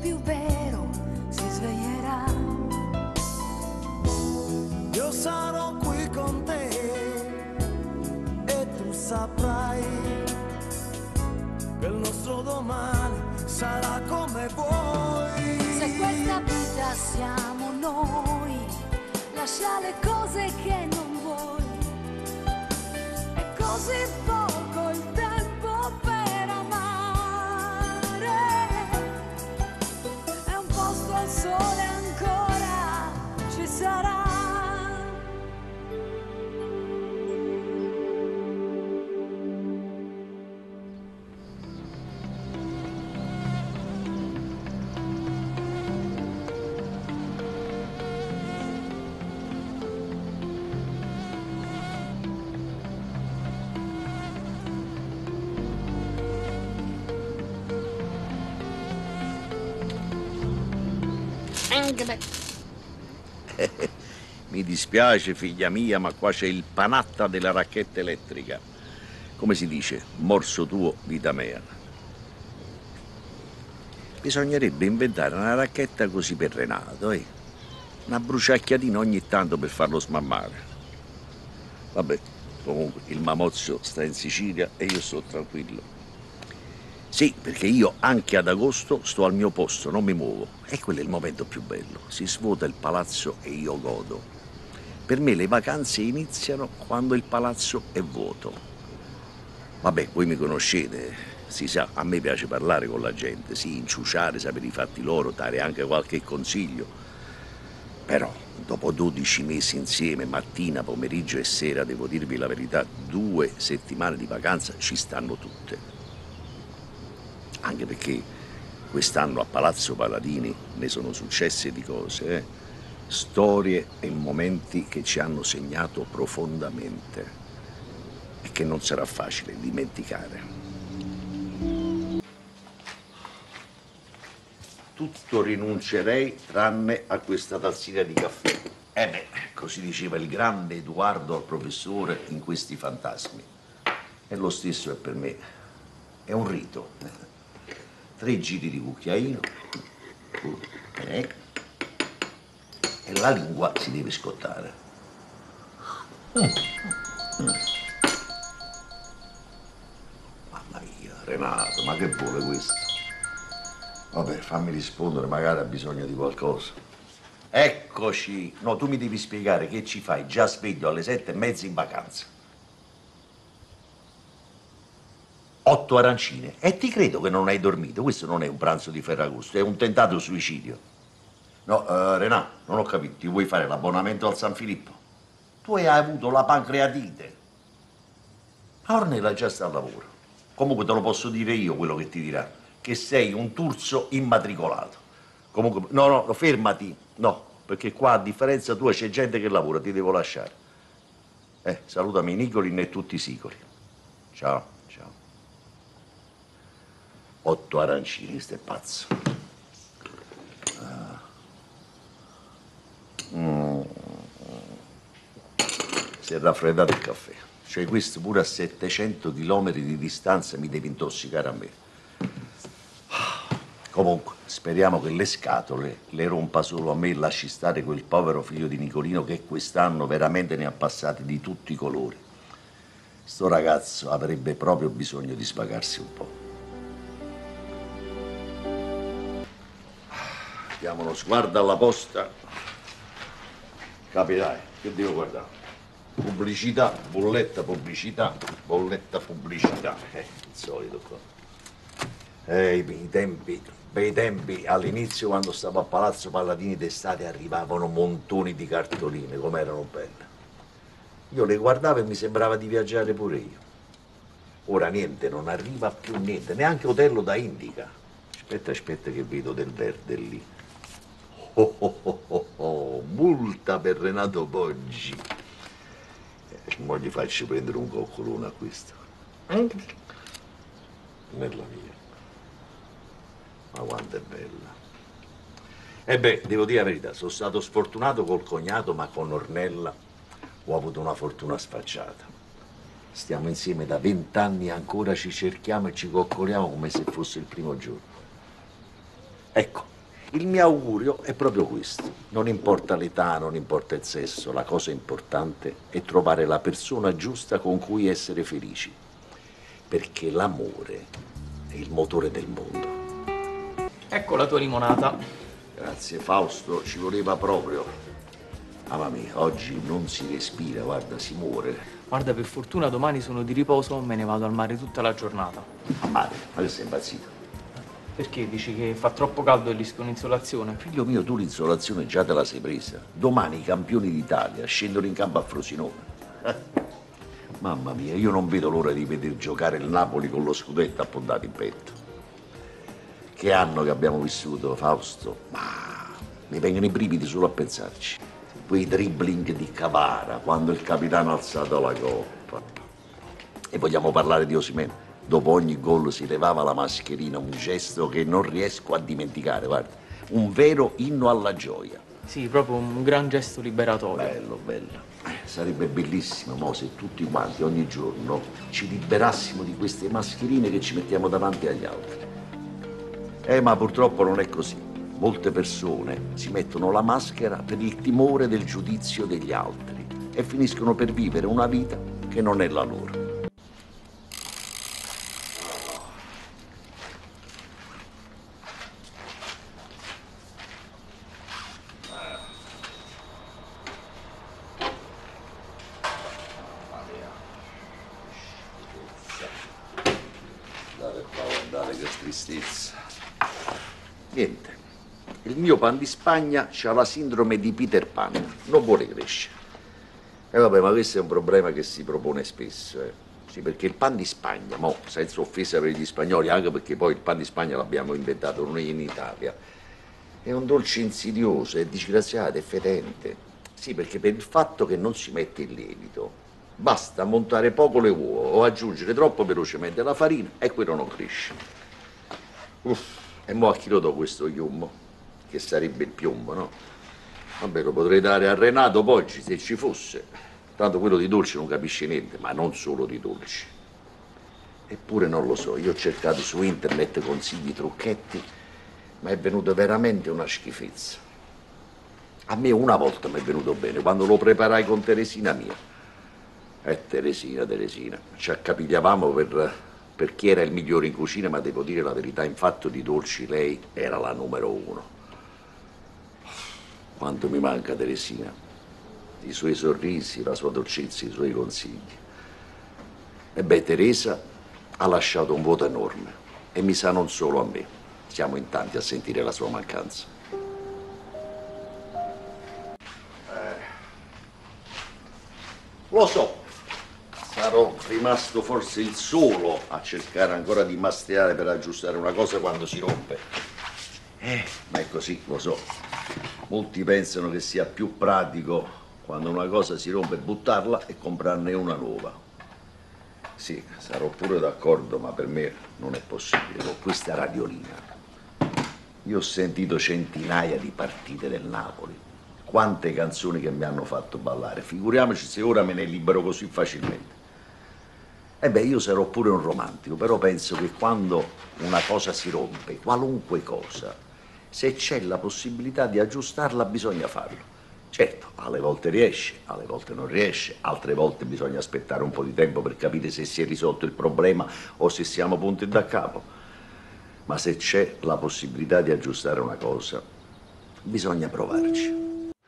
più vero si sveglierà. Io sarò qui con te e tu saprai che il nostro domani sarà come vuoi. Se questa vita siamo noi, lascia le cose che non vuoi. È così poco il tempo per amare. È un posto al sole ancora ci sarà. Mi dispiace, figlia mia, ma qua c'è il panatta della racchetta elettrica. Come si dice? Morso tuo, vita mea. Bisognerebbe inventare una racchetta così per Renato, eh? Una bruciacchiatina ogni tanto per farlo smammare. Vabbè, comunque il mamozio sta in Sicilia e io sto tranquillo. Sì, perché io anche ad agosto sto al mio posto, non mi muovo. E quello è il momento più bello. Si svuota il palazzo e io godo. Per me le vacanze iniziano quando il palazzo è vuoto. Vabbè, voi mi conoscete, si sa, a me piace parlare con la gente, sì, inciuciare, sapere i fatti loro, dare anche qualche consiglio. Però, dopo 12 mesi insieme, mattina, pomeriggio e sera, devo dirvi la verità, 2 settimane di vacanza ci stanno tutte. Anche perché quest'anno a Palazzo Paladini ne sono successe di cose, storie e momenti che ci hanno segnato profondamente e che non sarà facile dimenticare. Tutto rinuncerei tranne a questa tazzina di caffè. Beh, così diceva il grande Edoardo al professore in questi fantasmi. E lo stesso è per me. È un rito. 3 giri di cucchiaino e la lingua si deve scottare. Mamma mia, Renato, ma che vuole questo? Vabbè, fammi rispondere, magari ha bisogno di qualcosa. Eccoci! No, tu mi devi spiegare che ci fai già sveglio alle 7:30 in vacanza. 8 arancine. E ti credo che non hai dormito. Questo non è un pranzo di Ferragosto, è un tentato suicidio. No, Renato, non ho capito. Ti vuoi fare l'abbonamento al San Filippo? Tu hai avuto la pancreatite. Ma Ornella già sta al lavoro. Comunque te lo posso dire io quello che ti dirà. Che sei un turzo immatricolato. Comunque, no, fermati. No, perché qua a differenza tua c'è gente che lavora, ti devo lasciare. Salutami Nicolin e tutti i sicoli. Ciao. 8 arancini, questo è pazzo. Si è raffreddato il caffè. Cioè questo pure a 700 km di distanza mi deve intossicare a me. Comunque, speriamo che le scatole le rompa solo a me e lasci stare quel povero figlio di Nicolino che quest'anno veramente ne ha passati di tutti i colori. Sto ragazzo avrebbe proprio bisogno di svagarsi un po'. Diamo uno sguardo alla posta. Capirai, che devo guardare? Pubblicità, bolletta, pubblicità, bolletta, pubblicità. Il solito qua. Bei tempi, all'inizio quando stavo a Palazzo Palladini d'estate arrivavano montoni di cartoline, com'erano belle. Io le guardavo e mi sembrava di viaggiare pure io. Ora niente, non arriva più niente, neanche Otello da Indica. Aspetta che vedo del verde lì. Multa per Renato Poggi. Mo gli faccio prendere un coccolone a questo. Bella mia. Ma quanto è bella. Devo dire la verità, sono stato sfortunato col cognato, ma con Ornella ho avuto una fortuna sfacciata. Stiamo insieme da 20 anni e ancora ci cerchiamo e ci coccoliamo come se fosse il primo giorno. Ecco, Il mio augurio è proprio questo. Non importa l'età, non importa il sesso, la cosa importante è trovare la persona giusta con cui essere felici. Perché l'amore è il motore del mondo. Ecco la tua limonata. Grazie Fausto, ci voleva proprio. Mamma mia, oggi non si respira, guarda, si muore. Guarda, per fortuna domani sono di riposo, me ne vado al mare tutta la giornata. A mare, ma che sei impazzito? Perché dici che fa troppo caldo e rischio un'insolazione? Figlio mio, tu l'insolazione già te la sei presa. Domani i campioni d'Italia scendono in campo a Frosinone. Mamma mia, io non vedo l'ora di vedere giocare il Napoli con lo scudetto appuntato in petto. Che anno che abbiamo vissuto, Fausto? Ma mi vengono i brividi solo a pensarci. Quei dribbling di Cavara quando il capitano ha alzato la coppa. E vogliamo parlare di Osimhen. Dopo ogni gol si levava la mascherina, un gesto che non riesco a dimenticare, guarda. Un vero inno alla gioia. Sì, proprio un gran gesto liberatorio. Bello, bello. Sarebbe bellissimo, mo, se tutti quanti ogni giorno ci liberassimo di queste mascherine che ci mettiamo davanti agli altri. Ma purtroppo non è così. Molte persone si mettono la maschera per il timore del giudizio degli altri e finiscono per vivere una vita che non è la loro. Guardate che tristezza. Niente. Il mio pan di Spagna ha la sindrome di Peter Pan, non vuole crescere. E vabbè, ma questo è un problema che si propone spesso. Sì, perché il pan di Spagna, mo, senza offesa per gli spagnoli, anche perché poi il pan di Spagna l'abbiamo inventato noi in Italia, è un dolce insidioso, è disgraziato, è fetente. Sì, perché per il fatto che non si mette il lievito, basta montare poco le uova o aggiungere troppo velocemente la farina e quello non cresce. E mo a chi lo do questo iummo? Che sarebbe il piombo, no? Vabbè, lo potrei dare a Renato Poggi se ci fosse. Tanto quello di dolce non capisce niente, ma non solo di dolci. Eppure non lo so, io ho cercato su internet consigli, trucchetti, ma è venuto veramente una schifezza. A me una volta mi è venuto bene, quando lo preparai con Teresina mia. Teresina, ci accapigliavamo per chi era il migliore in cucina, ma devo dire la verità, in fatto di dolci lei era la numero uno. Quanto mi manca Teresina, i suoi sorrisi, la sua dolcezza, i suoi consigli. E beh, Teresa ha lasciato un vuoto enorme e mi sa non solo a me, siamo in tanti a sentire la sua mancanza. Lo so, sarò rimasto forse il solo a cercare ancora di masterare per aggiustare una cosa quando si rompe. Ma è così, lo so. Molti pensano che sia più pratico quando una cosa si rompe buttarla e comprarne una nuova. Sì, sarò pure d'accordo, ma per me non è possibile. Con questa radiolina io ho sentito centinaia di partite del Napoli. Quante canzoni che mi hanno fatto ballare. Figuriamoci se ora me ne libero così facilmente. E beh, io sarò pure un romantico, però penso che quando una cosa si rompe, qualunque cosa, se c'è la possibilità di aggiustarla bisogna farlo. Certo, alle volte riesce, alle volte non riesce, altre volte bisogna aspettare un po' di tempo per capire se si è risolto il problema o se siamo punti da capo. Ma se c'è la possibilità di aggiustare una cosa, bisogna provarci.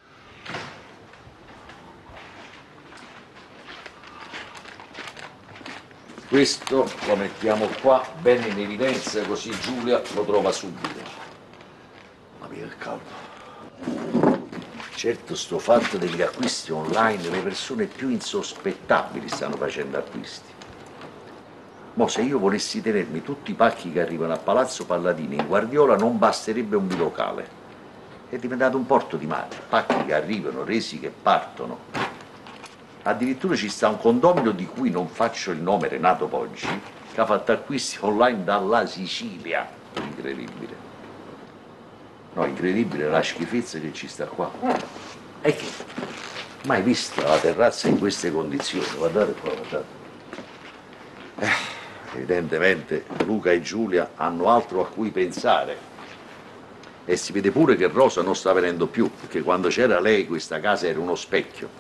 Questo lo mettiamo qua, bene in evidenza, così Giulia lo trova subito. Ma mia, che caldo. Certo, sto fatto degli acquisti online, le persone più insospettabili stanno facendo acquisti. Mo se io volessi tenermi tutti i pacchi che arrivano a Palazzo Palladini in Guardiola non basterebbe un bilocale. È diventato un porto di mare, pacchi che arrivano, resi che partono. Addirittura ci sta un condomino di cui non faccio il nome, Renato Poggi, che ha fatto acquisti online dalla Sicilia. Incredibile. No, incredibile la schifezza che ci sta qua. E che? Mai vista la terrazza in queste condizioni? Guardate qua, guardate. Evidentemente Luca e Giulia hanno altro a cui pensare. E si vede pure che Rosa non sta venendo più, perché quando c'era lei questa casa era uno specchio.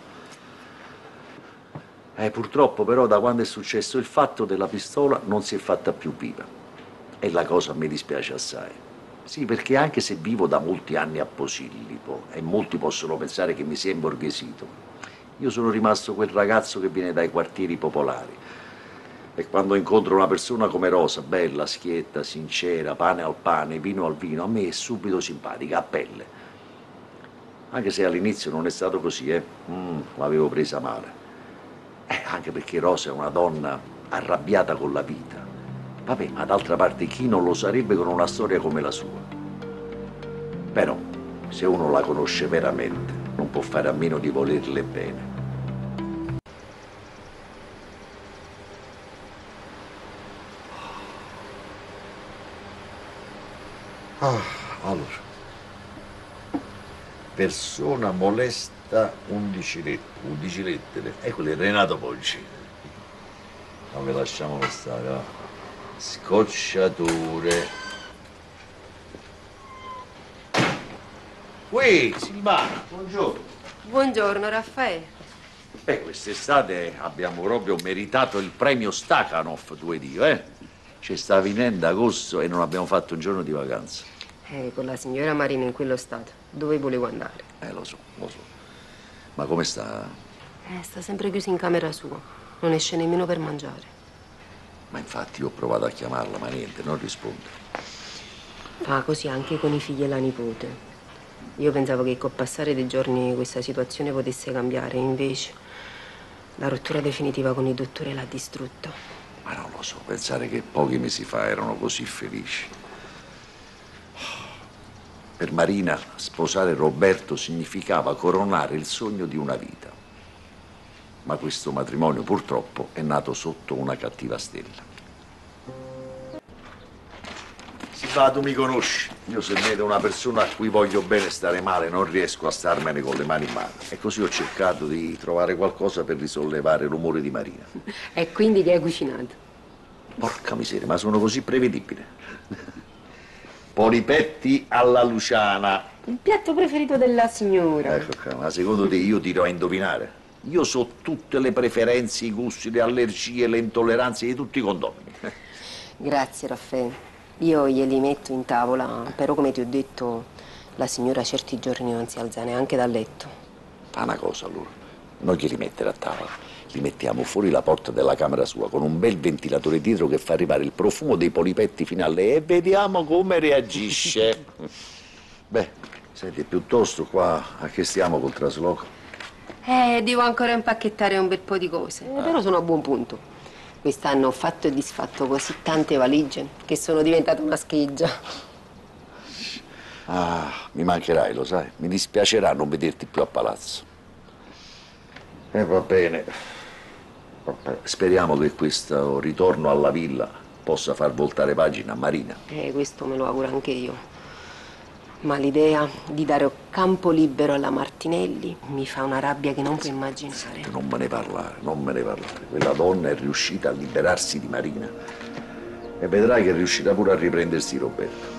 Purtroppo però da quando è successo il fatto della pistola non si è fatta più viva. E la cosa mi dispiace assai. Sì, perché anche se vivo da molti anni a Posillipo e molti possono pensare che mi sia imborghesito, io sono rimasto quel ragazzo che viene dai quartieri popolari. E quando incontro una persona come Rosa, bella, schietta, sincera, pane al pane, vino al vino, a me è subito simpatica, a pelle. Anche se all'inizio non è stato così, l'avevo presa male. Anche perché Rosa è una donna arrabbiata con la vita. Vabbè, ma d'altra parte chi non lo sarebbe con una storia come la sua? Però, se uno la conosce veramente, non può fare a meno di volerle bene. Allora, persona molesta 11 lettere. Quello è Renato Poggi. Ma ve lasciamo stare, va. Scocciatore. Uè, Silvana, buongiorno. Buongiorno Raffaele. Quest'estate abbiamo proprio meritato il premio Stakhanov, tu vuoi dire, Ci sta finendo agosto e non abbiamo fatto un giorno di vacanza. Con la signora Marina in quello stato, dove volevo andare? Lo so. Ma come sta? Sta sempre chiusa in camera sua, non esce nemmeno per mangiare. Ma infatti io ho provato a chiamarla, ma niente, non risponde. Fa così anche con i figli e la nipote. Io pensavo che col passare dei giorni questa situazione potesse cambiare, invece la rottura definitiva con il dottore l'ha distrutto. Ma non lo so, pensare che pochi mesi fa erano così felici. Per Marina sposare Roberto significava coronare il sogno di una vita. Ma questo matrimonio purtroppo è nato sotto una cattiva stella. Silvana, tu mi conosci. Io se vedo una persona a cui voglio bene stare male non riesco a starmene con le mani in mano. E così ho cercato di trovare qualcosa per risollevare l'umore di Marina. E quindi che hai cucinato? Porca miseria, ma sono così prevedibile. Polipetti alla Luciana. Il piatto preferito della signora. Ecco qua, ma secondo te io dirò a indovinare? Io so tutte le preferenze, i gusti, le allergie, le intolleranze di tutti i condomini. Grazie Raffaele. Io glieli metto in tavola, però come ti ho detto, la signora certi giorni non si alza neanche dal letto. Fa una cosa allora, non glieli mettere a tavola, li mettiamo fuori la porta della camera sua con un bel ventilatore dietro che fa arrivare il profumo dei polipetti fino a lei e vediamo come reagisce. Beh, senti, piuttosto qua a che stiamo col trasloco? Devo ancora impacchettare un bel po' di cose, però sono a buon punto. Quest'anno ho fatto e disfatto così tante valigie che sono diventata una scheggia. Mi mancherai, lo sai. Mi dispiacerà non vederti più a palazzo. Va bene. Speriamo che questo ritorno alla villa possa far voltare pagina a Marina. Questo me lo auguro anche io. Ma l'idea di dare campo libero alla Martinelli mi fa una rabbia che non puoi immaginare. Non me ne parlare. Quella donna è riuscita a liberarsi di Marina. E vedrai che riuscirà pure a riprendersi Roberto.